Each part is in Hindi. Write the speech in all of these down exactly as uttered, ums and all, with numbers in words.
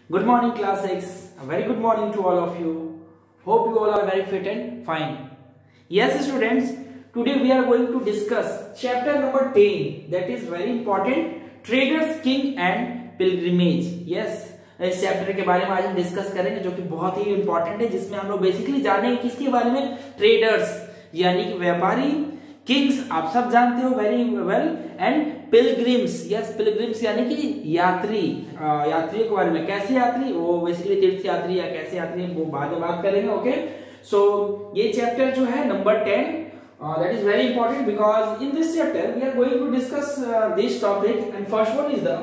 Good morning, class six. A very good morning to all of you. Hope you all are very fit and fine. Yes, students, today we are going to discuss chapter number ten. That is very important. Traders, King and Pilgrimage. Yes, इस चैप्टर के बारे में आज हम डिस्कस करेंगे जो कि बहुत ही इंपॉर्टेंट है, जिसमें हम लोग बेसिकली जानेंगे किसके बारे में, ट्रेडर्स यानी कि व्यापारी, किंग्स आप सब जानते हो very well, and pilgrims. Yes, pilgrims यानी कि यात्री, यात्रियों के बारे में. कैसे यात्री, वो बेसिकली तीर्थ यात्री या कैसे यात्री, वो बाद में बात करेंगे. ओके, सो ये चैप्टर जो है number ten, that is very important because in this chapter we are going to discuss this topic. And first one is the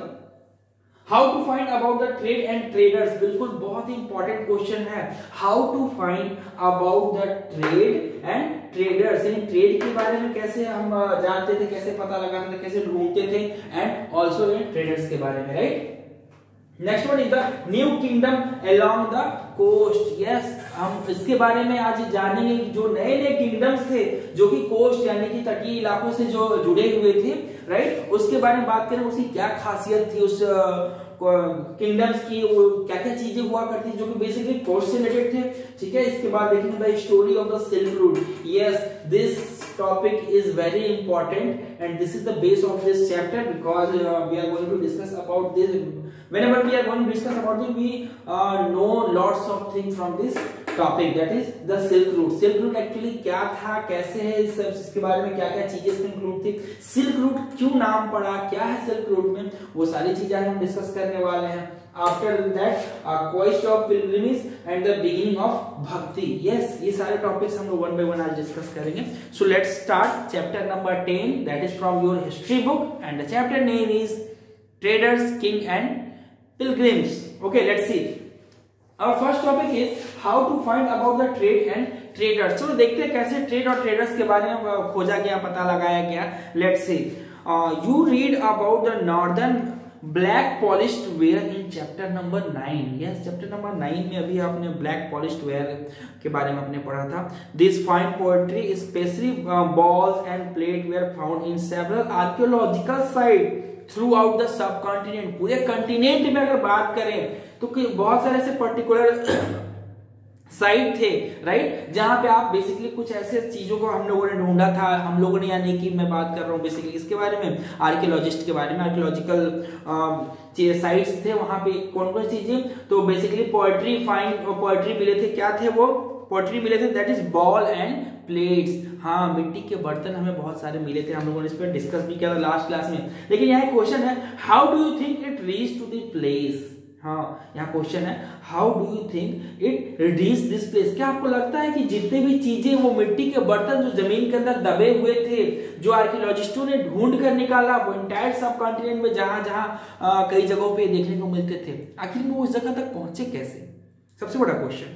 how to find about the trade and traders. बिल्कुल बहुत ही इंपॉर्टेंट क्वेश्चन है. How to find about the trade and traders, यानी ट्रेड के बारे में कैसे हम जानते थे, कैसे पता लगाते थे, कैसे ढूंढते थे, एंड ऑल्सो ट्रेडर्स के बारे में. Right, next one is the new kingdom along the coast. Yes, हम इसके बारे में आज जानेंगे कि जो नए नए किंगडम्स थे जो कि कोस्ट यानी कि तटीय इलाकों से जो जुड़े हुए थे, राइट, उसके बारे में बात करें. उसकी क्या खासियत थी उस किंगडम्स की, वो क्या क्या चीजें हुआ करती थी जो कि बेसिकली कोस्ट से रिलेटेड थे. ठीक है, इसके बाद देखेंगे the story of the silk route. Yes, this topic is very important and this is the base of this chapter because uh, we are going to discuss about this. Whenever we are going to discuss about it, we uh, know lots of things from this topic, that is the silk route. silk route actually क्या था, कैसे है, इस सब इसके बारे में क्या क्या चीजें इसमें इंक्लूड थी, silk route क्यों नाम पड़ा, क्या है silk route में, वो सारी चीजें हम डिस्कस करने वाले हैं. After that, uh, quest of pilgrimage and the beginning of bhakti. Yes, ये सारे टॉपिक्स हम लोग वन बाय वन आज डिस्कस करेंगे. So let's start chapter number ten. That is from your history book, and the chapter name is Traders, King and Pilgrims. Okay, let's see. Our first topic is how to find about the trade and traders. So देखते हैं कैसे ट्रेड और ट्रेडर्स के बारे में खोजा गया, पता लगाया गया. Let's see. Uh, you read about the northern black polished ware in chapter number nine. Yes, chapter number nine में अभी आपने ब्लैक पॉलिश्ड वेयर के बारे में आपने पढ़ा था. This fine poetry specially bowls and plate were found in several archaeological site throughout the subcontinent. पूरे कॉन्टिनेंट में अगर बात करें तो बहुत सारे ऐसे पर्टिकुलर साइट थे, राइट, जहां पे आप बेसिकली कुछ ऐसे चीजों को हम लोगों ने ढूंढा था. हम लोगों ने यानी कि मैं बात कर रहा हूँ बेसिकली इसके बारे में, आर्कियोलॉजिस्ट के बारे में. आर्कियोलॉजिकल साइट्स थे, वहां पे कौन कौन चीजें, तो बेसिकली पोएट्री फाइंड पोएट्री मिले थे. क्या थे वो पोएट्री मिले थे, that is bowl and plates. हाँ, मिट्टी के बर्तन हमें बहुत सारे मिले थे, हम लोगों ने इस पर डिस्कस भी किया था लास्ट क्लास में. लेकिन यहाँ क्वेश्चन है, how do you think it reach to the place. हाँ, यहाँ क्वेश्चन है, how do you think it reach this place. क्या आपको लगता है कि जितने भी चीजें, वो मिट्टी के बर्तन जो जमीन के अंदर दबे हुए थे, जो आर्कियोलॉजिस्टों ने ढूंढ कर निकाला, वो इंटायर सब कॉन्टिनेंट में जहां जहां कई जगहों पे देखने को मिलते थे, आखिर वो उस जगह तक पहुंचे कैसे? सबसे बड़ा क्वेश्चन.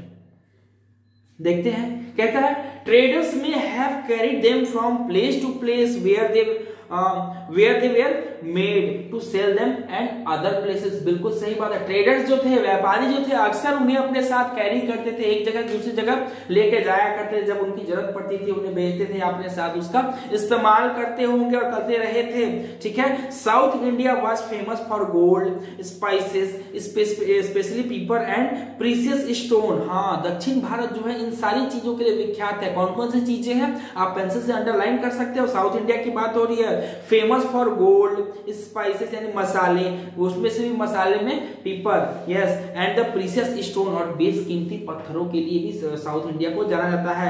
देखते हैं, कहता है traders may have carried them from place to place where they where they were made to sell them and other places. बिल्कुल सही बात है. ट्रेडर्स जो थे, व्यापारी जो थे, अक्सर उन्हें अपने साथ कैरी करते थे, एक जगह दूसरी जगह लेके जाया करते थे. जब उनकी जरूरत पड़ती थी उन्हें भेजते थे, अपने साथ उसका इस्तेमाल करते होंगे और करते रहे थे. ठीक है, south India was famous for gold, spices, specially pepper and precious stone. हाँ, दक्षिण भारत जो है इन सारी चीजों के लिए विख्यात है. कौन कौन सी चीजें हैं आप पेंसिल से अंडरलाइन कर सकते हो. साउथ इंडिया की बात हो रही है, फेमस फॉर गोल्ड, स्पाइसेस यानी मसाले, उसमें से भी मसाले में pepper, yes, and the precious stone, और बेशकीमती पत्थरों के लिए भी साउथ इंडिया को जाना जाता है.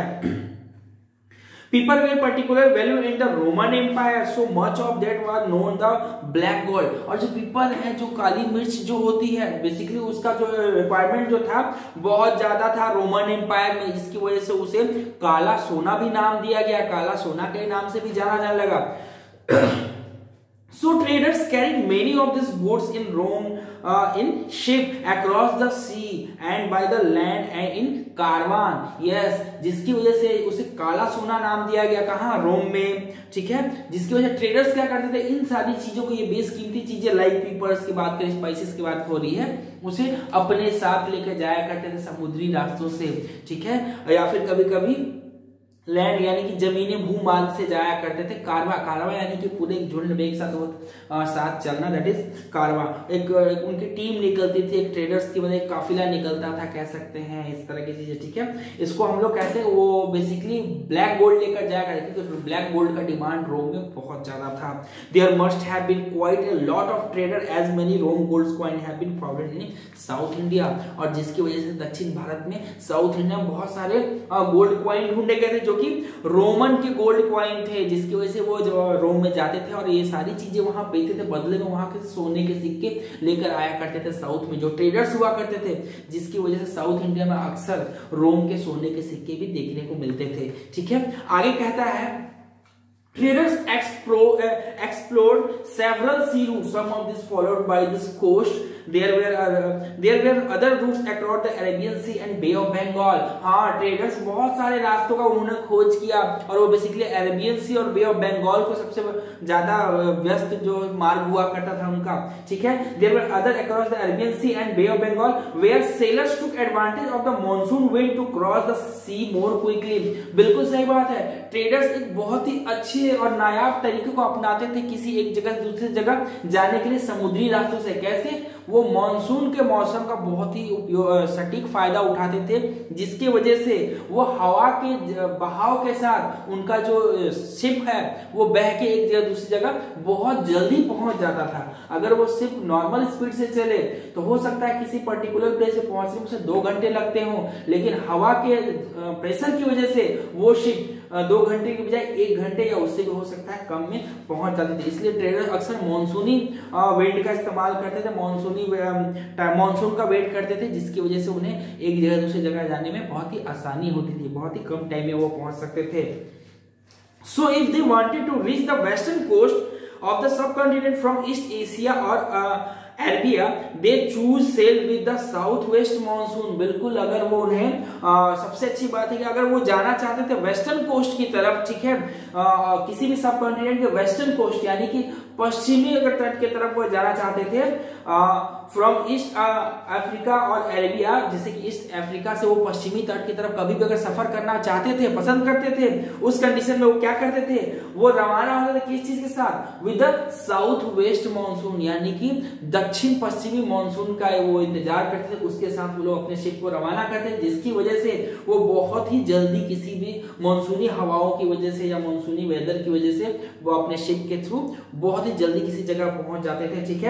Pepper way particular value in the Roman empire, so much of that was known the black gold. और जो पीपर है, जो काली मिर्च जो होती है, बेसिकली उसका जो रिक्वायरमेंट जो था बहुत ज्यादा था रोमन एम्पायर में, जिसकी वजह से उसे काला सोना भी नाम दिया गया. काला सोना के नाम से भी जाना जाने लगा. So traders carried many of these goods in Rome uh, in ship across the sea and by the land and in caravan. Yes, जिसकी वजह से उसे काला सोना नाम दिया गया. कहाँ? रोम में. ठीक है, जिसकी वजह से ट्रेडर्स क्या करते थे, इन सारी चीजों को, ये बेशकीमती चीजें लाइक पीपर्स की बात करें, स्पाइसेस की बात हो रही है, उसे अपने साथ लेकर जाया करते थे समुद्री रास्तों से. ठीक है, या फिर कभी कभी लैंड यानी कि जमीनी भूमार्ग से जाया करते थे। कारवा, कारवा यानी कि पूरे एक झुंड में एक साथ आ, साथ चलना, दैट इज कारवा। एक, एक उनकी टीम निकलती थी, एक ट्रेडर्स की मतलब एक काफिला निकलता था, कह सकते हैं इस तरह की चीजें, ठीक है। इसको हम लोग कहते हैं, वो बेसिकली ब्लैक गोल्ड लेकर जाया करते थे, क्योंकि ब्लैक गोल्ड का डिमांड रोम में बहुत ज्यादा था। There must have been quite a lot of trader as many Rome gold coin have been founded in south India, और जिसकी वजह से दक्षिण भारत में, साउथ इंडिया में बहुत सारे गोल्ड कॉइन ढूंढे गए थे, जो कि रोमन के गोल्ड कॉइन थे, जिसकी वजह से वो जो रोम में जाते थे और ये सारी चीजें वहां बेचते थे, बदले में वहां के सोने के सिक्के लेकर आया करते थे साउथ में, जो ट्रेडर्स हुआ करते थे, जिसकी वजह से साउथ इंडिया में अक्सर रोम के सोने के सिक्के भी देखने को मिलते थे, ठीक है। आगे कहता है traders explore, uh, explored several sea routes, some of these followed by this coast. There were uh, there were other routes across the Arabian Sea and Bay of Bengal. हाँ, ट्रेडर्स बहुत सारे रास्तों का उन्होंने खोज किया, और वो बेसिकली अरेबियन सी और बे ऑफ बंगाल को सबसे ज्यादा व्यस्त जो मार्ग हुआ करता था उनका, ठीक है। There were other across the Arabian Sea and Bay of Bengal where sailors took advantage of the monsoon wind to cross the sea more quickly. बिल्कुल सही बात है, ट्रेडर्स एक बहुत ही अच्छे और नायाब तरीके को अपनाते थे किसी एक जगह से दूसरी जगह जाने के लिए समुद्री रास्तों से। कैसे? वो मॉनसून के मौसम का बहुत ही उपयोग सटीक फायदा उठाते थे, जिसकी वजह से वो हवा के बहाव के साथ उनका जो शिप है वो बह के एक जगह दूसरी जगह बहुत जल्दी पहुंच जाता था। अगर वो शिप नॉर्मल स्पीड से चले तो हो सकता है किसी पर्टिकुलर प्लेस पे पहुंचने में उसे दो घंटे लगते हो, लेकिन हवा के प्रेशर की वजह से वो शिप दो घंटे की बजाय एक घंटे या उससे भी हो सकता है कम में पहुंच जाते थे। इसलिए ट्रेडर अक्सर मॉनसूनी विंड का इस्तेमाल करते थे, मॉनसूनी मॉनसून का वेट करते थे, जिसकी वजह से उन्हें एक जगह दूसरी जगह जाने में बहुत ही आसानी होती थी, बहुत ही कम टाइम में वो पहुंच सकते थे। So if they wanted to reach the western coast of the subcontinent from east Asia और Arabia, they choose sail with the south west monsoon. बिल्कुल, अगर वो उन्हें आ, सबसे अच्छी बात है कि अगर वो जाना चाहते थे वेस्टर्न कोस्ट की तरफ, ठीक है, आ, किसी भी सब कॉन्टिनेंट के वेस्टर्न कोस्ट यानी कि पश्चिमी अगर तट की तरफ वो जाना चाहते थे, फ्रॉम ईस्ट अफ्रीका और अरेबिया, जैसे कि ईस्ट अफ्रीका से वो पश्चिमी तट की तरफ कभी भी अगर सफर करना चाहते थे, पसंद करते थे, उस कंडीशन में वो क्या करते थे, वो रवाना होते थे किस चीज के साथ, with the south west monsoon, यानी कि दक्षिण पश्चिमी मानसून का वो इंतजार करते थे, उसके साथ वो लोग अपने शिप को रवाना करते थे, जिसकी वजह से वो बहुत ही जल्दी किसी भी मानसूनी हवाओं की वजह से या मानसूनी वेदर की वजह से वो अपने शिप के थ्रू बहुत ही जल्दी किसी जगह पहुंच जाते थे, ठीक है।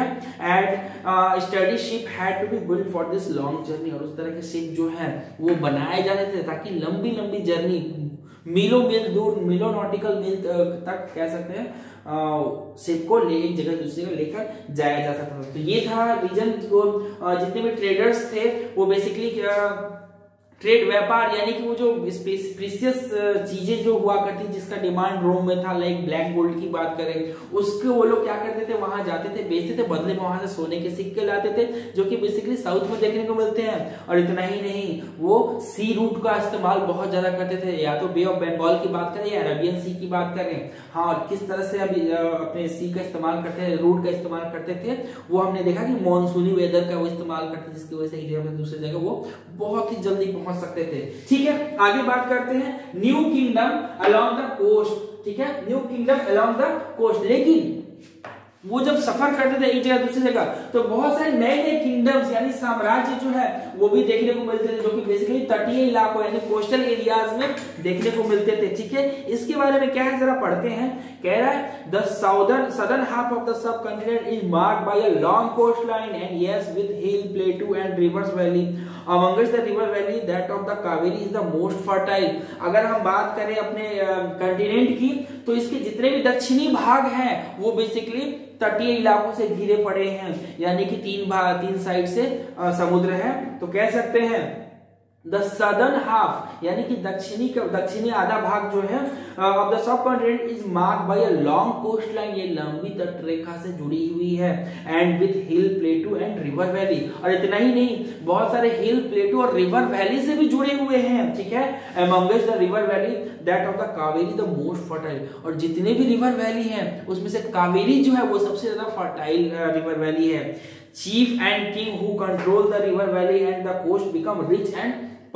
And study ship had to be built for this long journey, और उस तरह के शिप जो है वो बनाए जाते थे ताकि लंबी लंबी जर्नी, मीलों मील दूर, मीलों नॉटिकल मील तक कह सकते हैं, शिप को ले एक जगह दूसरी जगह लेकर जाया जा सकता था। तो ये था रीजन, जो जितने भी ट्रेडर्स थे वो बेसिकली ट्रेड व्यापार यानी कि वो जो प्रीशियस चीजें जो हुआ करती जिसका डिमांड रोम में था, लाइक ब्लैक गोल्ड की बात करें, उसके वो लोग क्या करते थे, वहां जाते थे, बेचते थे, बदले में वहां से सोने के सिक्के लाते थे, जो कि बेसिकली साउथ में देखने को मिलते हैं। और इतना ही नहीं, वो सी रूट का इस्तेमाल बहुत ज्यादा करते थे, या तो बे ऑफ बंगाल की बात करें या अरेबियन सी की बात करें। हाँ, और किस तरह से अभी अपने सी का इस्तेमाल करते हैं, रूट का इस्तेमाल करते थे, वो हमने देखा कि मानसूनी वेदर का वो इस्तेमाल करते, जिसकी वजह से एक जगह से दूसरी जगह वो बहुत ही जल्दी पहुंच सकते थे, ठीक है। आगे बात करते हैं new kingdom along the coast, ठीक है, new kingdom along the coast. लेकिन वो जब सफर करते थे एक जगह दूसरी जगह, तो बहुत सारे नए नए किंगडम्स यानी साम्राज्य जो है वो भी देखने को मिलते थे, जो कि बेसिकली तटीय इलाकों यानी कोस्टल एरियाज में देखने को मिलते थे, ठीक है। इसके बारे में क्या है जरा पढ़ते हैं। कह रहा है the southern southern half of the subcontinent is marked by a long coast line and yes with hill, plateau and rivers valley. Amongst the river valley that of the Kaveri is the most fertile. अगर हम बात करें अपने कॉन्टिनेंट uh, की, तो इसके जितने भी दक्षिणी भाग हैं वो बेसिकली तटीय इलाकों से घिरे पड़े हैं, यानी कि तीन भाग तीन साइड से आ, समुद्र है। तो कह सकते हैं द सदर्न हाफ यानी कि दक्षिणी का दक्षिणी आधा भाग जो है of the subcontinent is marked by a long coast line, ये लंबी तट रेखा से जुड़ी हुई है, and with hill, plateau and river valley. और इतना ही नहीं, बहुत सारे हिल, प्लेटू और रिवर वैली से भी जुड़े हुए हैं, ठीक है। Amongst the river valley that of the Kaveri the most fertile. और जितने भी रिवर वैली हैं उसमें से कावेरी जो है वो सबसे ज्यादा फर्टाइल रिवर वैली है। Chief and king who control the river valley and the coast become rich and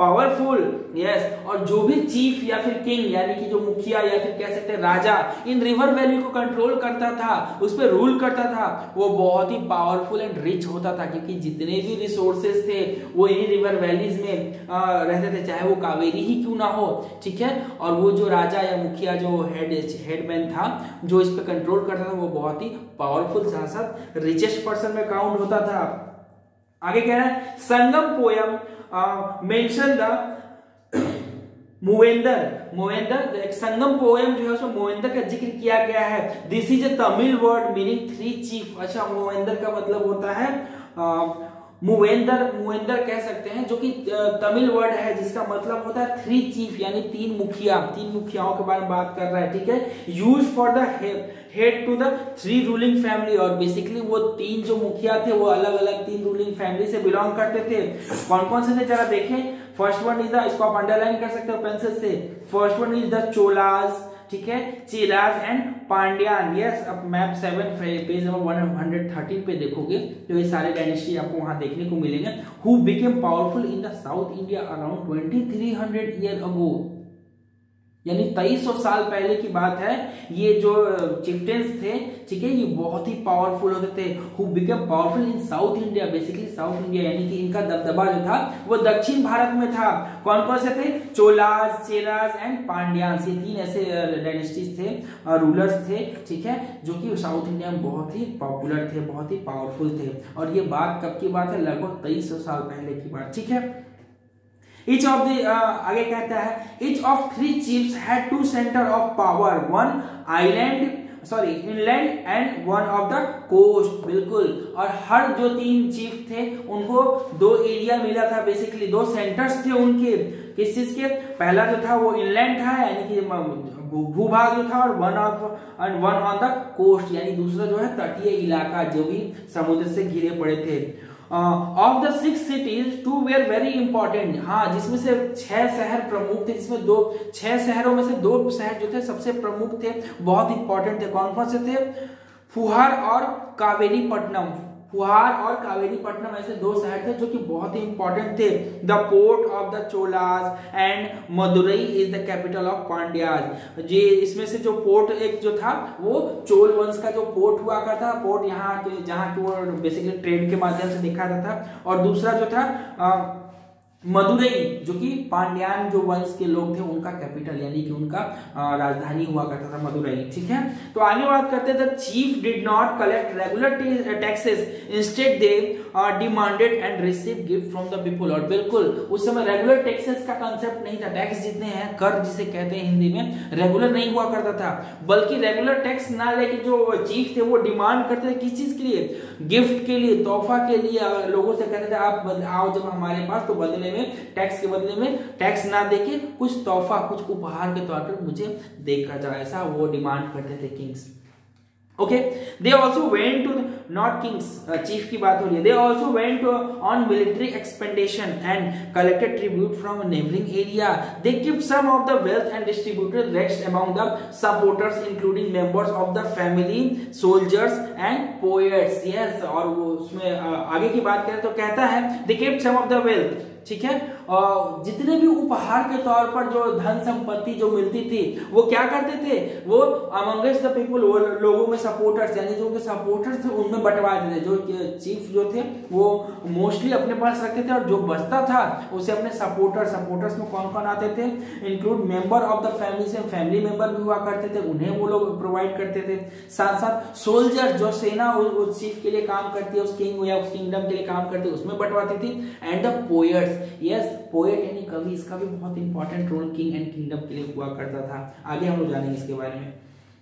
powerful, yes. और जो भी चीफ या फिर किंग यानी कि जो मुखिया या फिर कह सकते हैं राजा इन रिवर वैली को कंट्रोल करता था, उस पर रूल करता था, वो बहुत ही पावरफुल एंड रिच होता था, क्योंकि जितने भी रिसोर्सेज थे वो इन रिवर वैलीज में आ, रहते थे, चाहे वो कावेरी ही क्यों ना हो, ठीक है। और वो जो राजा या मुखिया जो हेड हेडमैन था जो इस पे कंट्रोल करता था वो बहुत ही पावरफुल साथ साथ रिचेस्ट पर्सन में काउंट होता था। आगे कह रहा है Sangam poem mention the Muvendar Muvendar एक संगम पोएम जो है उसमें मूवेंदर का जिक्र किया गया है। This is a Tamil word meaning three chief. अच्छा, मूवेंदर का मतलब होता है आ, मूवेंदर मूवेंदर कह सकते हैं, जो कि तमिल वर्ड है जिसका मतलब होता है थ्री चीफ यानी तीन मुखिया, तीन मुखियाओं के बारे में बात कर रहा है, ठीक है। Use for the head to the three ruling family, और बेसिकली वो तीन जो मुखिया थे वो अलग अलग तीन रूलिंग फैमिली से बिलोंग करते थे। कौन कौन से थे जरा देखें। फर्स्ट वन इज द, इसको आप अंडरलाइन कर सकते हो पेंसिल से, first one is the Cholas, ठीक है, चेराज एंड पांड्यान। यस, अब map seven page number one thirteen पे देखोगे तो ये सारे डायनेस्टी आपको वहां देखने को मिलेंगे। Who became powerful in the south India around twenty three hundred year ago, यानी तेईस सौ साल पहले की बात है। ये जो चिफ्टेंस थे, ठीक है, ये बहुत ही पावरफुल होते थे। Who become powerful in south India, basically south India यानी कि इनका दबदबा जो था वो दक्षिण भारत में था। कौन कौन से थे? चोलास, चेरास एंड पांड्यान्स, ये तीन ऐसे डायनेस्टीज थे, रूलर्स थे, ठीक है, जो कि साउथ इंडिया में बहुत ही पॉपुलर थे, बहुत ही पावरफुल थे। और ये बात कब की बात है? लगभग तेईस सौ साल पहले की बात, ठीक है। Each of the uh, आगे कहता है each of three chiefs had two center of power, one island sorry inland and one of the coast. बिल्कुल, और हर जो तीन चीफ थे उनको दो एरिया मिला था, बेसिकली दो सेंटर्स थे उनके। किस चीज के? पहला जो था वो इनलैंड था यानी कि भूभाग जो था, और one of and one on the coast यानी दूसरा जो है तटीय इलाका जो भी समुद्र से घिरे पड़े थे। Of the six cities two were very important, हाँ, जिसमें से छह शहर प्रमुख थे, जिसमें दो छह शहरों में से दो शहर जो थे सबसे प्रमुख थे, बहुत इंपॉर्टेंट थे। कौन कौन से थे? फुहार और कावेरी पट्टनम। फुहार और कावेरी पट्टनम ऐसे दो शहर थे जो कि बहुत ही इंपॉर्टेंट थे। The port of the Cholas and Madurai is the capital of Pandyas. ये इसमें से जो पोर्ट एक जो था वो चोल वंश का जो पोर्ट हुआ करता था, पोर्ट यहाँ के जहाँ के वो बेसिकली ट्रेड के माध्यम से देखा जाता था। और दूसरा जो था आ, मदुरई, जो कि पांड्यान जो वंश के लोग थे उनका कैपिटल यानी कि उनका राजधानी हुआ करता था मदुरई, ठीक है। तो आगे बात करते थे chief did not collect regular taxes, instead they demanded and receive gift from the people. और बिल्कुल उस समय रेगुलर टैक्सेस का कंसेप्ट नहीं था। टैक्स जितने हैं, कर जिसे कहते हैं हिंदी में, रेगुलर नहीं हुआ करता था, बल्कि रेगुलर टैक्स ना लेके जो चीफ थे वो डिमांड करते थे किस चीज के लिए? गिफ्ट के लिए, तोहफा के लिए। लोगों से कहते थे आप आओ जब हमारे पास, तो बदले में टैक्स के बदले में टैक्स ना देके कुछ तोहफा, कुछ उपहार के तौर पर मुझे देकर जाओ, ऐसा वो डिमांड करते थे kings. Okay, they also went to not kings, chief की बात हो रही है। They also went on military expedition and collected tribute from neighbouring area. They kept some of the wealth and distributed rest among the supporters including members of the family, soldiers and poets. Yes, और वो उसमें आगे की बात करें तो कहता है they kept some of the wealth, ठीक है, और जितने भी उपहार के तौर पर जो धन संपत्ति जो मिलती थी वो क्या करते थे? वो अमंगस्ट द पीपल, वो लोगों में सपोर्टर्स यानी जो उनके सपोर्टर्स थे उनमें बंटवा देते थे। जो चीफ जो थे वो मोस्टली अपने पास रखते थे, और जो बचता था उसे अपने सपोर्टर, सपोर्टर्स में कौन कौन आते थे? Include member of the family, से फैमिली मेंबर भी हुआ करते थे, उन्हें वो लोग प्रोवाइड करते थे। साथ साथ सोल्जर, जो सेना उस चीफ के लिए काम करती है, उस किंग या उस किंगडम के लिए काम करती है, उसमें बंटवाती थी। And the poets, yes, poet यानी कवि, इसका भी बहुत important role king and kingdom के लिए हुआ करता था। आगे हम लोग जानेंगे इसके बारे में।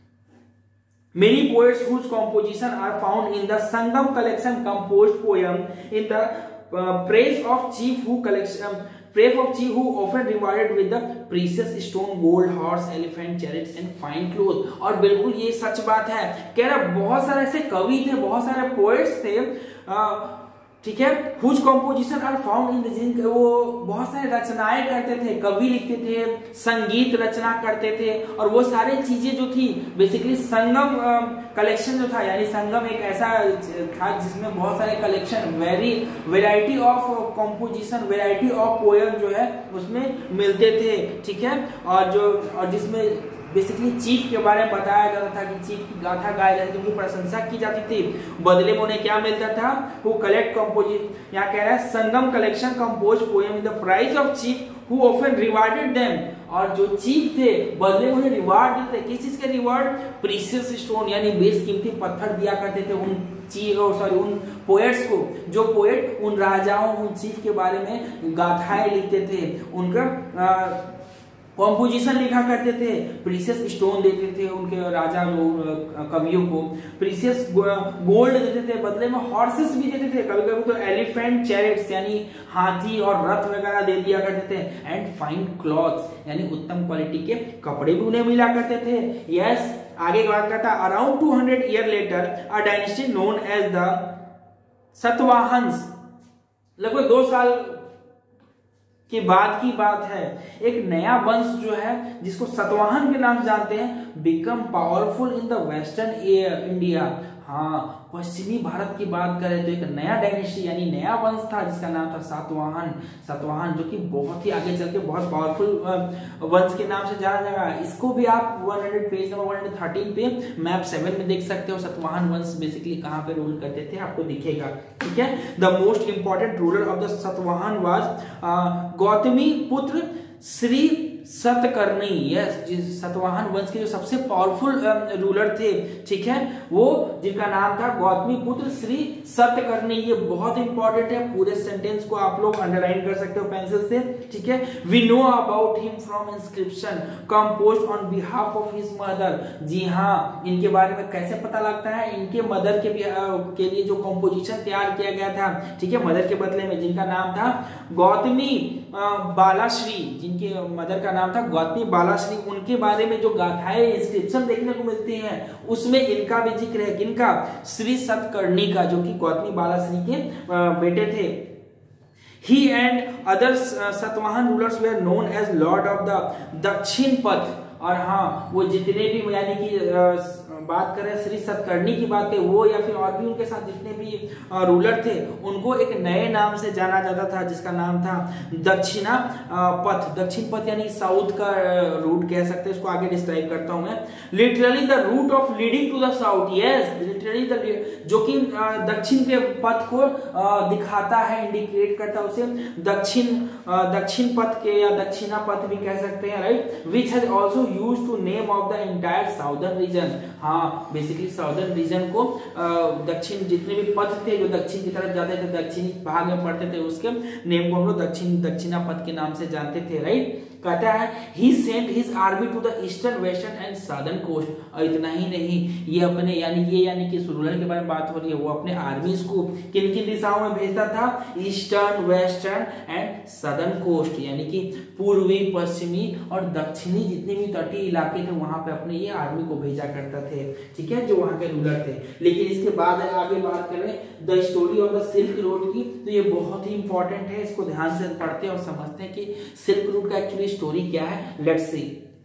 Many poets whose composition are found in the Sangam collection composed poem in the uh, praise of chief who collection um, praise of chief who often rewarded with the precious stone, gold, horse, elephant, chariots and fine clothes। और बिल्कुल ये सच बात है, कह रहा बहुत सारे ऐसे कवि थे, बहुत सारे पोएट्स थे, uh, ठीक है। Whose composition are found in the, जिन वो बहुत सारे रचनाएं करते थे, कवि लिखते थे, संगीत रचना करते थे, और वो सारी चीजें जो थी बेसिकली संगम कलेक्शन जो था, यानी संगम एक ऐसा था जिसमें बहुत सारे collection, very variety of composition, variety of poem जो है उसमें मिलते थे, ठीक है। और जो और जिसमें बेसिकली चीफ के बारे में बताया जाता था कि चीफ की गाथा गाई जाती थी, उनकी प्रशंसा की जाती थी, बदले में उन्हें क्या मिलता था, वो कलेक्ट कंपोज, यहाँ कह रहा है Sangam collection compose poem in the praise of chief who often rewarded them, और जो चीफ थे बदले में उन्हें रिवार्ड देते थे। किस चीज के रिवार्ड? प्रीशियस स्टोन, यानी बेशकीमती पत्थर दिया करते थे उन चीफ सॉरी उन पोएट्स को, जो पोएट उन राजाओं, उन चीफ के बारे में गाथाएं लिखते थे, उनका आ, कॉम्पोजिशन लिखा करते थे, प्रीशियस स्टोन देते थे उनके राजा कवियों को, प्रीशियस गोल्ड देते थे, बदले में हॉर्सेस भी देते थे, कभी कभी तो एलिफेंट चैरिट्स यानी हाथी और रथ वगैरह दे दिया करते थे, एंड फाइन क्लॉथ्स यानी उत्तम क्वालिटी के कपड़े भी उन्हें मिला करते थे। यस, आगे बात करता, around two hundred year later a dynasty known as the Satavahanas, लगभग दो साल की बात की बात है, एक नया वंश जो है जिसको सतवाहन के नाम से जानते हैं, become powerful in the western India. हाँ, पश्चिमी भारत की बात करें तो एक नया डायनेस्टी यानी नया वंश था जिसका नाम था सातवाहन। सातवाहन जो कि बहुत ही आगे चल के बहुत पावरफुल वंश के नाम से जाना जाएगा। इसको भी आप सौ पेज नंबर एक सौ तेरह पे मैप सेवन में देख सकते हो, सतवाहन वंश बेसिकली कहाँ पे रूल करते थे आपको दिखेगा, ठीक है। The most important ruler of the Satavahana was Gautamiputra Shri Satakarni. Yes, Satavahana वंश के जो सबसे पावरफुल रूलर थे, ठीक है, वो जिनका नाम था गौतमी पुत्र श्री सतकर्णी। ये बहुत इंपॉर्टेंट है, पूरे सेंटेंस को आप लोग अंडरलाइन कर सकते हो पेंसिल से, ठीक है। We know about him from inscription composed on behalf of his mother. जी हाँ, इनके बारे में कैसे पता लगता है? इनके मदर के के लिए जो कंपोजिशन तैयार किया गया था, ठीक है, मदर के बदले में, जिनका नाम था गौतमी बालाश्री, जिनके मदर का नाम था गौतमी बालाश्री, उनके बारे में जो गाथाएं इंस्क्रिप्शन देखने को मिलती हैं उसमें इनका भी जिक्र है। किनका? श्री सतकर्णी का, जो कि गौतमी बालाश्री के बेटे थे। He and other Satavahana rulers were known as Lord of the दक्षिण पथ। और हाँ, वो जितने भी यानी कि बात करें श्री सतकर्णी की बात करें, वो या फिर और भी उनके साथ जितने भी रूलर थे उनको एक नए नाम से जाना जाता था जिसका नाम था दक्षिणा पथ। दक्षिण पथ यानी साउथ का रूट कह सकते हैं, इसको आगे डिस्क्राइब करता हूं मैं। Literally the route of leading to the south. Yes, literally the, जो कि दक्षिण के पथ को दिखाता है, इंडिकेट करता है उसे दक्षिण दक्षिण पथ के या दक्षिणा पथ भी कह सकते हैं, right. Which has also used to name of the entire southern region. Yes, basically southern region को दक्षिण जितने भी पथ थे जो दक्षिण की तरफ जाते थे, दक्षिणी भाग में पड़ते थे, उसके नेम को हम लोग दक्षिण दक्षिणा पथ के नाम से जानते थे, राइट। कहता है he sent his army to the eastern, western and southern coast. और इतना ही नहीं, ये अपने यानी ये यानी कि रूलर के बारे में बात हो रही है, वो अपने आर्मीज को किन किन दिशाओं में भेजता था? Eastern, western and southern coast, यानी कि पूर्वी, पश्चिमी और दक्षिणी जितने भी तटीय इलाके थे वहां पे अपने ये आर्मी को भेजा करता थे, ठीक है, जो वहां के रूलर थे। लेकिन इसके बाद आगे बात करें the story of the silk road की, तो ये बहुत ही इंपॉर्टेंट है, इसको ध्यान से पढ़ते हैं और समझते हैं कि सिल्क रूट का एक्चुअली स्टोरी क्या है। Let's see.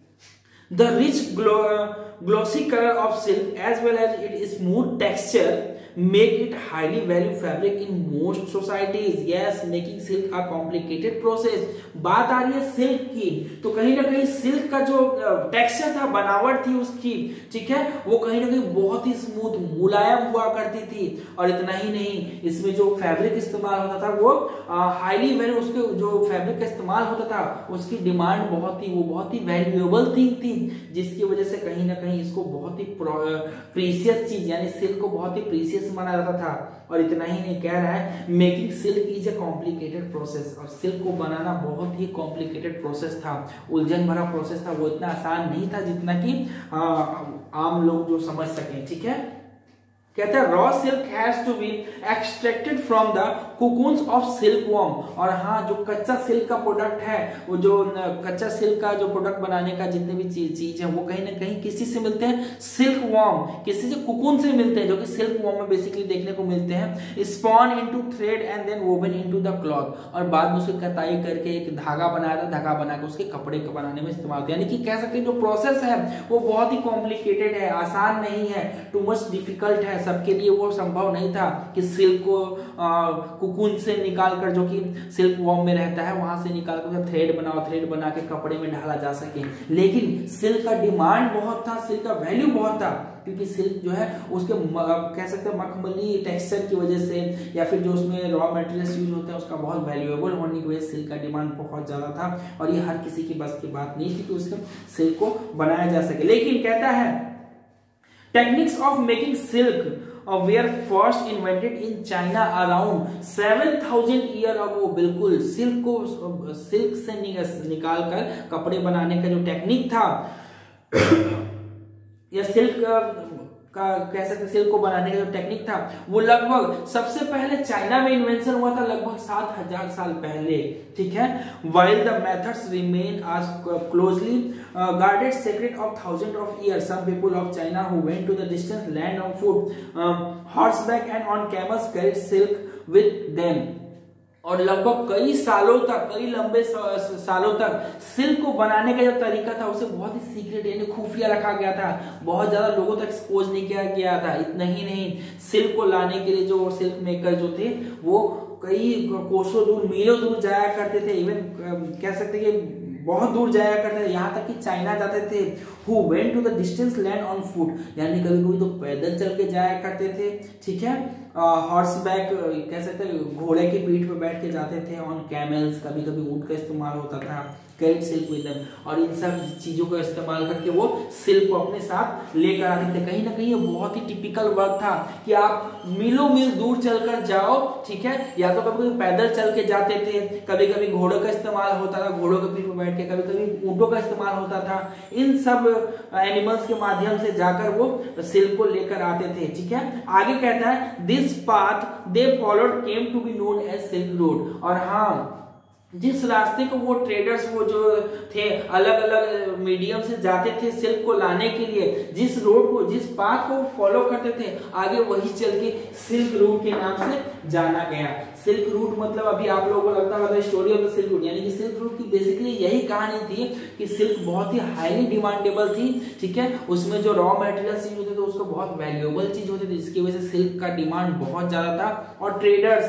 The rich glossy colour of silk as well as it smooth texture make it highly value fabric in most societies. Yes, making silk a complicated process. बात आ रही है सिल्क की, तो कहीं ना कहीं सिल्क का जो टेक्सचर था, बनावट थी उसकी, ठीक है, वो कहीं ना कहीं बहुत ही स्मूथ, मुलायम हुआ करती थी। और इतना ही नहीं, इसमें जो फैब्रिक इस्तेमाल होता था वो हाईली वैल्यू, उसके जो फैब्रिक का इस्तेमाल होता था उसकी डिमांड बहुत ही, वो बहुत ही वैल्यूएबल थिंग थी, जिसकी वजह से कहीं ना कहीं इसको बहुत ही प्रीशियस चीज यानी सिल्क को बहुत ही प्रीशियस माना जाता था। और इतना ही नहीं, कह रहा है making silk is a complicated process. और सिल्क को बनाना बहुत ही कॉम्प्लिकेटेड प्रोसेस था, उलझन भरा प्रोसेस था, वो इतना आसान नहीं था जितना कि आम लोग जो समझ सकें, ठीक है। कहता है raw silk has to be extracted from the cocoons of silk worm. और हाँ, जो कच्चा सिल्क का प्रोडक्ट है, वो जो कच्चा सिल्क का जो प्रोडक्ट बनाने का जितने भी चीज चीज है, वो कहीं ना कहीं किसी से मिलते हैं, सिल्क वॉर्म, किसी से कोकून से मिलते हैं, जो कि सिल्क वॉर्म में बेसिकली देखने को मिलते हैं। Spun into thread and then woven into the cloth, और बाद में उसकी कताई करके एक धागा बनाया था, धागा बना के उसके कपड़े को बनाने में इस्तेमाल होता है। यानी कि कह सकते हैं जो प्रोसेस है वो बहुत ही कॉम्प्लिकेटेड है, आसान नहीं है, टू मच डिफिकल्ट है। सबके लिए वो संभव नहीं था कि सिल्क को कुकुन से निकाल कर, जो कि सिल्क वॉर्म में रहता है, वहां से निकाल कर थ्रेड बनाओ, थ्रेड बना के कपड़े में ढाला जा सके। लेकिन सिल्क का डिमांड बहुत था, सिल्क का वैल्यू बहुत था, क्योंकि सिल्क जो है उसके कह सकते हैं मखमली टेक्सचर की वजह से, या फिर जो उसमें रॉ मटेरियल्स यूज होते हैं उसका बहुत वैल्यूएबल होने की वजह से सिल्क का डिमांड बहुत ज्यादा था। और ये हर किसी की बस की बात नहीं थी कि उसके सिल्क को बनाया जा सके। लेकिन कहता है techniques of making silk were first invented in China around seven thousand year ago। बिल्कुल सिल्क को सिल्क से निकाल कर कपड़े बनाने का जो टेक्निक था या सिल्क का कह सकते सिल्क को बनाने का जो टेक्निक था, वो लगभग सबसे पहले चाइना में इन्वेंशन हुआ था, लगभग सात हजार साल पहले। ठीक है, while the methods remain as closely uh, guarded secret of thousands of years, some people of China who went to the distant land on foot, um, horseback and on camels carried silk with them। और लगभग कई सालों तक, कई लंबे सालों तक सिल्क को बनाने का जो तरीका था उसे बहुत ही सीक्रेट यानी खुफिया रखा गया था, बहुत ज्यादा लोगों तक एक्सपोज नहीं किया गया था। इतना ही नहीं, सिल्क को लाने के लिए जो सिल्क मेकर जो थे वो कई कोसों दूर, मीलों दूर जाया करते थे। इवन कह सकते कि बहुत दूर जाया करते थे, यहाँ तक कि चाइना जाते थे। Who went to the distant land on foot, यानी कभी कभी तो पैदल चल के जाया करते थे। ठीक है, हॉर्स बैक कह सकते हैं, घोड़े की पीठ पर बैठ के जाते थे। ऑन कैमल्स, कभी कभी ऊंट का इस्तेमाल होता था। कैरेट सिल्क विद देम, और इन सब चीजों का इस्तेमाल करके वो सिल्क को अपने साथ लेकर आते थे। कहीं ना कहीं ये बहुत ही टिपिकल वर्क था कि आप मीलों मील दूर चलकर जाओ। ठीक है, या तो कभी कभी पैदल चल के जाते थे, कभी कभी घोड़ों का इस्तेमाल होता था, घोड़ों के पीठ पर बैठ के, कभी कभी ऊंटों का इस्तेमाल होता था। इन सब एनिमल्स के माध्यम से जाकर वो सिल्क को लेकर आते थे। ठीक है, आगे कहता है this path they followed came to be known as silk road. और हाँ, जिस रास्ते को वो ट्रेडर्स वो जो थे अलग अलग मीडियम से जाते थे सिल्क को लाने के लिए, जिस रोड को, जिस पाथ को फॉलो करते थे, आगे वही चल के सिल्क रूट के नाम से जाना गया। सिल्क रूट मतलब अभी आप लोगों को लगता है story of the silk route, यानी कि सिल्क रूट की बेसिकली यही कहानी थी कि सिल्क बहुत ही हाईली डिमांडेबल थी। ठीक है, उसमें जो रॉ मटेरियल्स यूज होते थे उसको बहुत वैल्यूएबल चीज होती थी, जिसकी वजह से सिल्क का डिमांड बहुत ज्यादा था। और ट्रेडर्स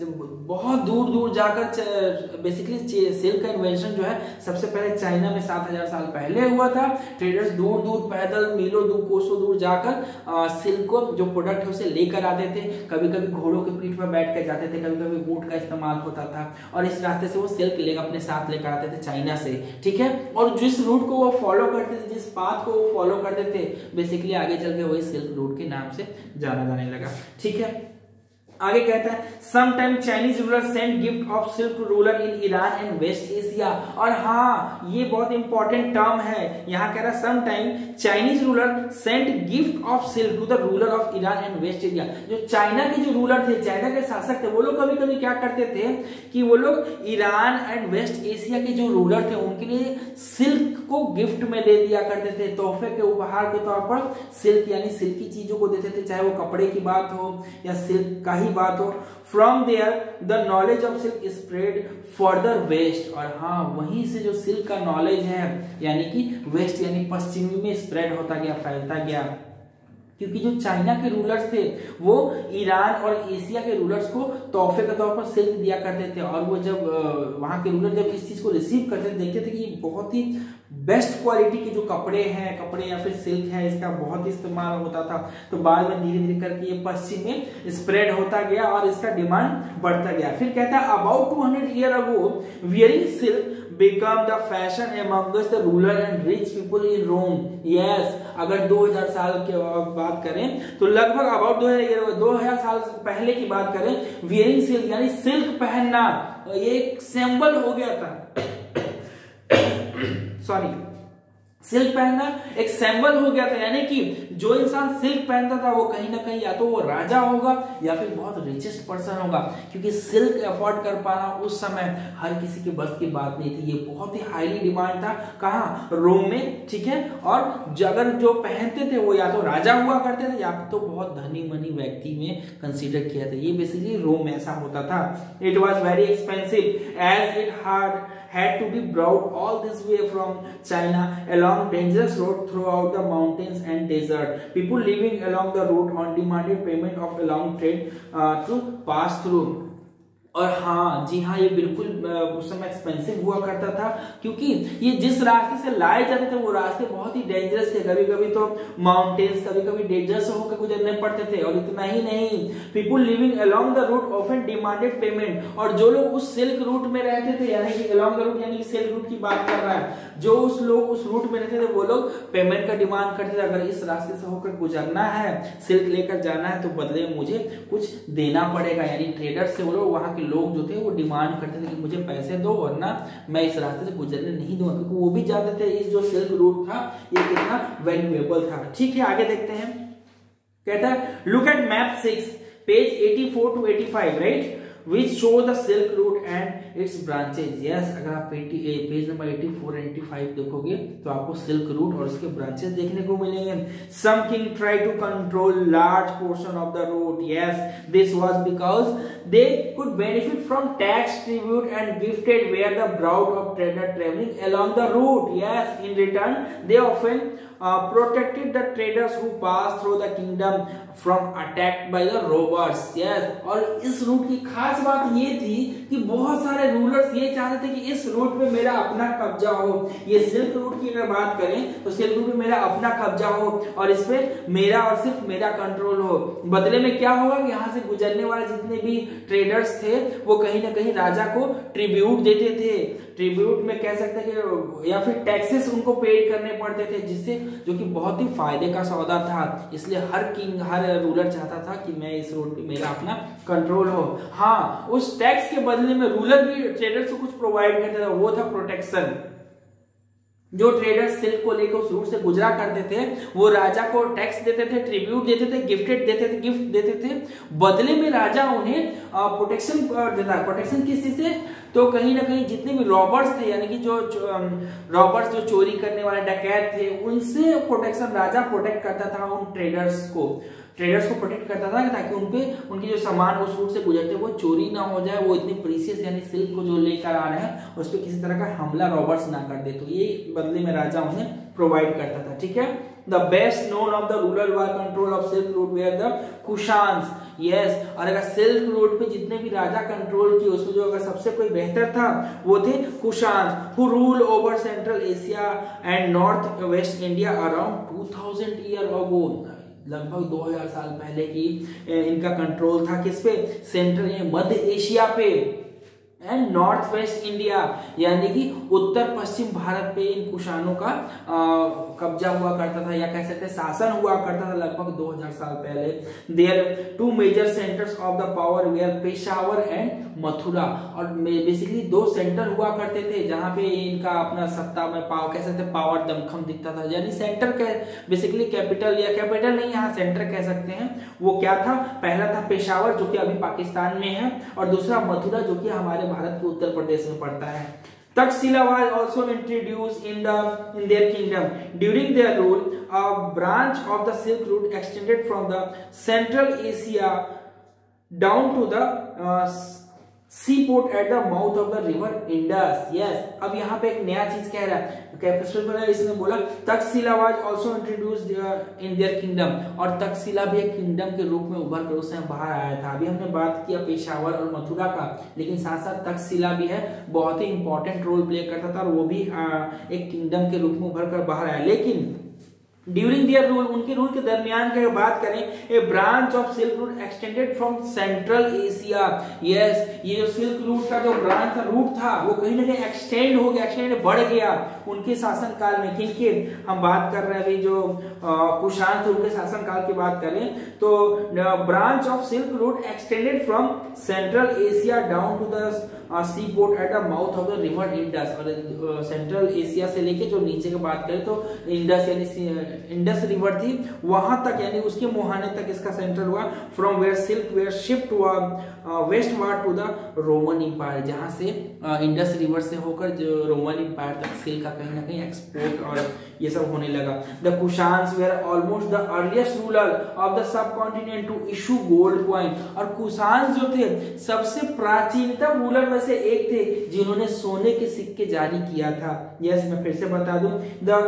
बहुत दूर दूर जाकर, बेसिकली सिल्क का इन्वेंशन जो है सबसे पहले चाइना में सात हजार साल पहले हुआ था। ट्रेडर्स दूर दूर पैदल मीलों दूर कोसों दूर जाकर आ, सिल्क को जो प्रोडक्ट है उसे लेकर आते थे। कभी कभी घोड़ों के पीठ पर बैठ कर जाते थे, कभी कभी ऊंट का इस्तेमाल होता था, और इस रास्ते से वो सिल्क लेकर अपने साथ लेकर आते थे चाइना से। ठीक है, और जिस रूट को वो फॉलो करते थे, जिस पाथ को वो फॉलो करते थे, बेसिकली आगे चल के वही सिल्क रूट के नाम से जाना जाने लगा। ठीक है, आगे कहता है sometime Chinese ruler send gift of silk ruler in Iran and west Asia. और हाँ, ये बहुत इंपॉर्टेंट टर्म है, यहाँ कह रहा है sometime Chinese ruler send gift of silk to the ruler of Iran and west Asia. जो चाइना के जो रूलर थे, चाइना के शासक थे, वो लोग कभी कभी क्या करते थे कि वो लोग ईरान एंड वेस्ट एशिया के जो रूलर थे उनके लिए सिल्क को गिफ्ट में दे दिया करते थे, तोहफे के उपहार के तौर पर सिल्क यानी सिल्क की चीजों को देते थे, चाहे वो कपड़े की बात हो या सिल्क का ही बात हो। From there the knowledge of silk spread further west. और हाँ, वहीं से जो सिल्क का नॉलेज है यानी कि वेस्ट यानी पश्चिमी में स्प्रेड होता गया, फैलता गया। क्योंकि जो चाइना के रूलर्स थे वो ईरान और एशिया के रूलर्स को तोहफे के तौर पर सिल्क दिया करते थे, और वो जब वहां के रूलर जब इस चीज को रिसीव करते थे, देखते थे कि ये बहुत ही बेस्ट क्वालिटी के जो कपड़े हैं, कपड़े या फिर सिल्क है, इसका बहुत इस्तेमाल होता था। तो बाद में धीरे धीरे करके ये पश्चिम में स्प्रेड होता गया और इसका डिमांड बढ़ता गया। फिर कहता है about two hundred year ago wearing silk become the fashion amongst the ruler and rich people in Rome। yes, अगर दो हज़ार साल के बात करें तो लगभग अबाउट दो हज़ार साल पहले की बात करें, वियरिंग सिल्क यानी सिल्क पहनना ये एक सिंबल हो गया था। सॉरी, सिल्क पहनना एक सिंबल हो गया था, यानी कि जो इंसान सिल्क पहनता था वो कहीं ना कहीं या तो वो राजा होगा या फिर बहुत रिचेस्ट पर्सन होगा, क्योंकि सिल्क अफोर्ड कर पाना उस समय हर किसी के बस की बात नहीं थी। ये बहुत ही हाईली डिमांड था, कहाँ, रोम में, ठीक है। और अगर जो पहनते थे वो या तो राजा हुआ करते थे या तो बहुत धनी मनी व्यक्ति में कंसीडर किया था। ये बेसिकली रोम में ऐसा होता था। It was very expensive as it hard had to be brought all this way from China along dangerous road throughout the mountains and desert. People living along the route on demanded payment of a long trade uh, to pass through. और हाँ जी हाँ, ये बिल्कुल उस समय एक्सपेंसिव हुआ करता था, क्योंकि ये जिस रास्ते से लाए जाते थे वो रास्ते बहुत ही डेंजरस थे। कभी कभी तो माउंटेन्स, कभी कभी डेंजरस होकर गुजरने पड़ते थे। और इतना ही नहीं, people living along the route often demanded payment. और जो लोग उस सिल्क रूट में रहते थे, यानी कि अलोंग द रूट यानी कि सिल्क रूट की बात कर रहा है, जो उस लोग उस रूट में रहते थे वो लोग पेमेंट का डिमांड करते थे। अगर इस रास्ते से होकर गुजरना है, सिल्क लेकर जाना है, तो बदले में मुझे कुछ देना पड़ेगा। यानी ट्रेडर से वो लोग, वहां के लोग जो थे वो डिमांड करते थे कि मुझे पैसे दो वरना मैं इस रास्ते से गुजरने नहीं दूंगा, क्योंकि वो भी जानते थे इस जो सिल्क रूट था ये कितना वैल्यूएबल था। ठीक है, आगे देखते हैं। कहता है look at map six page eighty four to eighty five, right, which show the silk route and its branches. Yes, अगर आप page number eighty four eighty five देखोगे तो आपको सिल्क रूट और उसके ब्रांचेस देखने को मिलेंगे। Some king tried to control large portion of the route. Yes, this was because they could benefit from tax, tribute and gifted were the brood of trader traveling along the route. Yes, in return they often uh, protected the traders who passed through the kingdom from attack by the robbers. Yes, और इस रूट की खास बात ये थी कि बहुत सारे रूलर्स ये चाहते थे कि इस रूट पे मेरा अपना कब्जा हो। ये सिल्क रूट की अगर बात करें तो सिल्क रूट पे मेरा अपना कब्जा हो और इस पे मेरा और सिर्फ मेरा कंट्रोल हो। बदले में क्या होगा, यहाँ से गुजरने वाले जितने भी ट्रेडर्स थे वो कहीं ना कहीं राजा को ट्रिब्यूट देते थे। ट्रिब्यूट में कह सकते हैं कि या फिर टैक्सेस उनको पेड करने पड़ते थे, जिससे जो कि बहुत ही फायदे का सौदा था। इसलिए हर किंग, हर रूलर चाहता था कि मैं इस रोड पे मेरा अपना कंट्रोल हो। हाँ, उस टैक्स के बदले में रूलर भी ट्रेडर्स को कुछ प्रोवाइड करता था, वो था प्रोटेक्शन। जो ट्रेडर्स सिल्क को लेकर उस रूट से गुजरा करते थे वो राजा को टैक्स देते थे, ट्रिब्यूट देते थे, गिफ्टेड देते थे, गिफ्ट देते थे। बदले में राजा उन्हें प्रोटेक्शन देता। प्रोटेक्शन किस चीज से, तो कहीं ना कहीं जितने भी रॉबर्स थे, यानी कि जो रॉबर्स जो चोरी करने वाले डकैत थे, उनसे प्रोटेक्शन राजा प्रोटेक्ट करता था। उन ट्रेडर्स को ट्रेडर्स को प्रोटेक्ट करता था ताकि उनपे उनके जो सामान उस रूट से गुजरते वो चोरी ना हो जाए, वो इतनी प्रीशियस यानी सिल्क को जो लेकर आ रहे हैं उस पर किसी तरह का हमला रॉबर्ट्स ना कर दे। तो ये बदले में राजा उन्हें प्रोवाइड करता था। ठीक है, the best known of the rural were control of silk route were the Kushans. Yes, और अगर सिल्क रूट पे जितने भी राजा कंट्रोल किए उसमें जो अगर सबसे कोई बेहतर था वो थे Kushans, who rule over central Asia and north west India around two thousand year ago. लगभग दो हज़ार साल पहले की इनका कंट्रोल था किस पे, सेंट्रल मध्य एशिया पे एंड नॉर्थ वेस्ट इंडिया, यानी कि उत्तर पश्चिम भारत पे इन कुशानों का कब्जा हुआ करता था या कह सकते हैं शासन हुआ करता था लगभग दो हज़ार साल पहले। There two major centres of the power were Peshawar and Mathura. और बेसिकली दो सेंटर हुआ करते थे जहां पे इनका अपना सत्ता में पावर कह सकते हैं पावर दमखम दिखता था। यानी सेंटर बेसिकली कैपिटल या कैपिटल नहीं, यहाँ सेंटर कह सकते हैं। वो क्या था, पहला था पेशावर जो कि अभी पाकिस्तान में है, और दूसरा मथुरा जो कि हमारे भारत के उत्तर प्रदेश में पड़ता है। Taxila was also introduced in the in their kingdom. During their rule, a branch of the Silk Route extended from the Central Asia down to the uh, seaport at the mouth of the river Indus. Yes, अब यहाँ पे एक नया चीज कह रहा है, इसने बोला Takshashila was also introduced in their kingdom, और तक्षशिला भी एक किंगडम के रूप में उभर कर उस समय बाहर आया था। अभी हमने बात किया पेशावर और मथुरा का, लेकिन साथ साथ तक्षशिला भी है, बहुत ही इंपॉर्टेंट रोल प्ले करता था और वो भी एक किंगडम के रूप में उभर कर बाहर आया। लेकिन ड्यूरिंग दियर रूल, उनके रूल के दरमियान की बात करें, a branch of silk route extended from central Asia. Yes, ये जो सिल्क रूट का जो ब्रांच था, रूट था, वो कहीं ना कहीं एक्सटेंड हो गया, एक्सटेंड बढ़ गया उनके शासन काल में। किनके हम बात कर रहे हैं अभी, जो कुशान थे उनके शासन काल की बात करें तो branch of silk route extended from central Asia down to the sea port at the mouth of the river Indus. और सेंट्रल एशिया से लेके जो नीचे की बात करें तो इंडस यानी इंडस रिवर थी वहां तक यानी उसके मुहाने तक इसका सेंटर हुआ। From where silk were shift westward to the Roman empire, जहां से इंडस रिवर से होकर जो रोमन इंपायर तक सिल्क का कहीं ना कहीं एक्सपोर्ट और ये सब होने लगा। The Kushans were almost the earliest ruler of the subcontinent to issue gold coin, और कुशान्स जो थे सबसे प्राचीनतम रूलर में से एक थे जिन्होंने सोने के सिक्के जारी किया था। यस, मैं फिर से बता दूं, the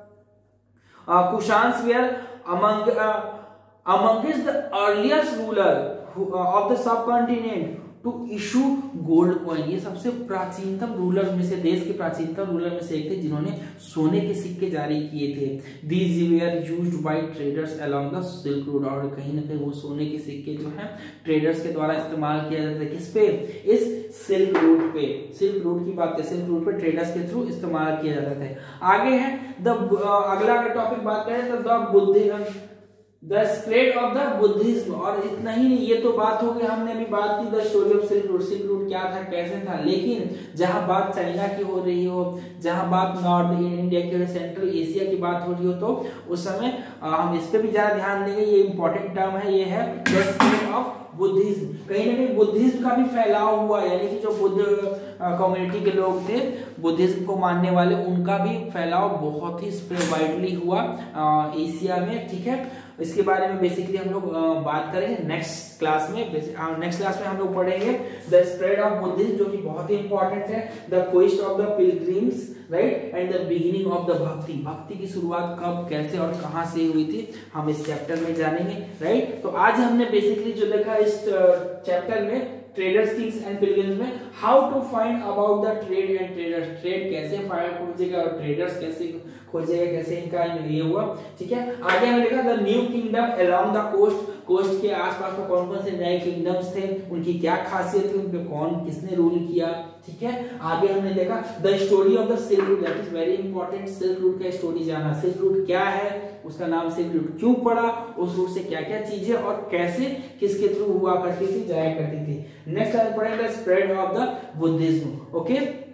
Kushans were among amongst the earliest ruler of the subcontinent to issue gold coin, ये सबसे प्राचीनतम रूलर में से, देश के प्राचीनतम रूलर में से एक थे जिन्होंने सोने के सिक्के जारी किए थे। These were used by traders along the silk route, और कहीं ना कहीं वो सोने के सिक्के जो हैं ट्रेडर्स के द्वारा इस्तेमाल किया जाता है। किस पे? इस सिल्क रूट पे। सिल्क रूट की बात करें, सिल्क रूट पे ट्रेडर्स के थ्रू इस्तेमाल किया जाता था। आगे है द अगला टॉपिक बात करें तो the Buddhism, the spread of the Buddhism, और इतना ही नहीं, ये तो बात हो गई, हमने अभी बात की the story of silk route, silk route क्या था कैसे था, लेकिन जहां बात चाइना की हो रही हो, जहां बात नॉर्थ इंडिया की, सेंट्रल एशिया की बात हो रही हो, तो उस समय हम इस पे भी ज्यादा ध्यान देंगे। ये इंपॉर्टेंट टर्म है, ये है द स्प्रेड ऑफ बुद्धिज्म। कहीं ना कहीं बुद्धिज्म का भी फैलाव हुआ, यानी कि जो बुद्ध कम्युनिटी के लोग थे, बुद्धिज्म को मानने वाले, उनका भी फैलाव बहुत ही स्प्रेड वाइडली हुआ एशिया में। ठीक है, इसके बारे में बेसिकली हम लोग बात करेंगे नेक्स्ट क्लास में। नेक्स्ट क्लास में हम लोग पढ़ेंगे द स्प्रेड ऑफ बुद्धिज्म, जो कि बहुत ही इंपॉर्टेंट है, the quest of the pilgrims, right, and the beginning of the bhakti, bhakti की शुरुआत कब, कैसे और कहां से हुई थी, हम इस चैप्टर में जानेंगे। राइट, तो आज हमने बेसिकली जो देखा इस चैप्टर में ट्रेडर्स, किंग्स एंड पिलग्रिम्स में, how to find about the trade and traders, trade कैसे फाइंड खोजेगा और ट्रेडर्स कैसे खोजेगा, कैसे इनका ये हुआ। ठीक है, आगे हमने देखा the new kingdom along the coast, coast के आसपास में कौन कौन से नए किंगडम्स थे, उनकी क्या खासियत थी, उन पे कौन किसने रूल किया। ठीक है, आगे हमने देखा the story of the silk route, that is very important, silk route का स्टोरी जाना, सिल्क रूट क्या है, उसका नाम सिल्क रूट क्यों पड़ा, उस रूट से क्या क्या चीजें और कैसे किसके थ्रू हुआ करती थी, जाया करती थी। नेक्स्ट हम पढ़ेंगे spread of the Buddhism. Okay.